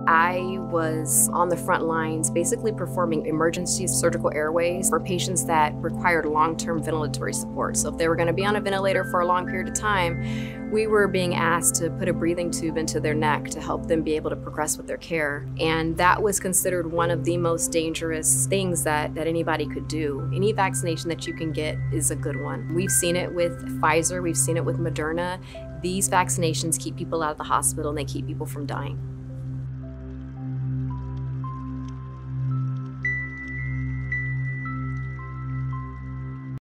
I was on the front lines, basically performing emergency surgical airways for patients that required long-term ventilatory support. So if they were going to be on a ventilator for a long period of time, we were being asked to put a breathing tube into their neck to help them be able to progress with their care. And that was considered one of the most dangerous things that anybody could do. Any vaccination that you can get is a good one. We've seen it with Pfizer, we've seen it with Moderna. These vaccinations keep people out of the hospital and they keep people from dying.